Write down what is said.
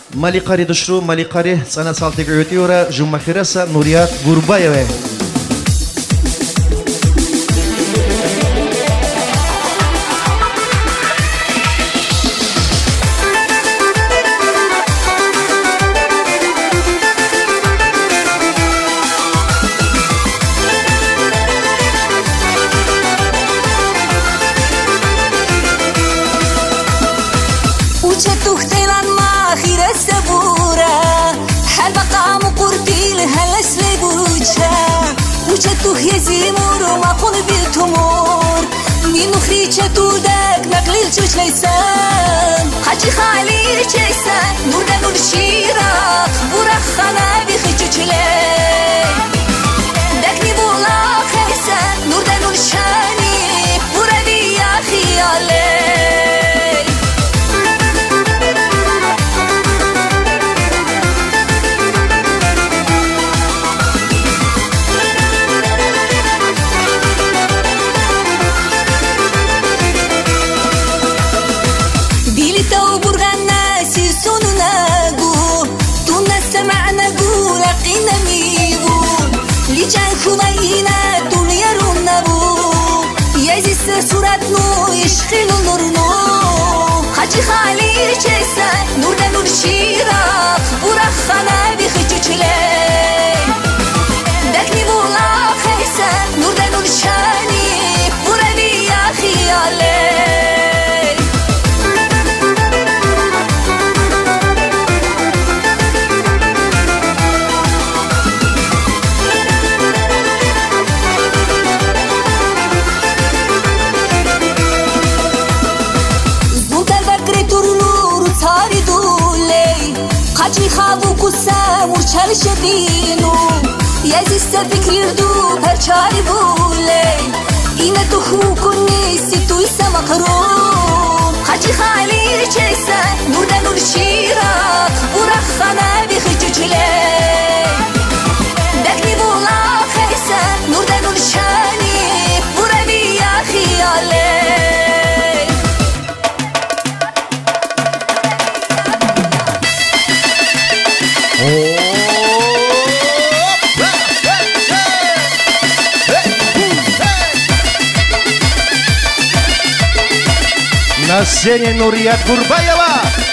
Маликари душру, Маликари цана салтик өтиора, Жумахираса Нурият Гурбаеве. تودك نقليل جوج ليسان حاجي خالي جيسان نور دا نور شيراك ورخنا بيخي جوج لي داكني بولا خيسان نور دا نور شاني وربي يا خيالي صورت نو يشخل نور نو حاجي خالي جيسان نور دا نور شيراك ورخنا بيخجوج لي داكني بولا خيسان نور دا نور شاني وربي يا خيالي مرچل شدینو یزیست فکر دو پرچاری بولی اینه تو خوب کنیستی توی سمقرو خاچی خالی چیسن نور دا نور شیراک ورخنا بیخی جوجلی دکنی بولا خیسن نور دا نور شانی وربی یا خیالی На сцене Нурият Гурбаева.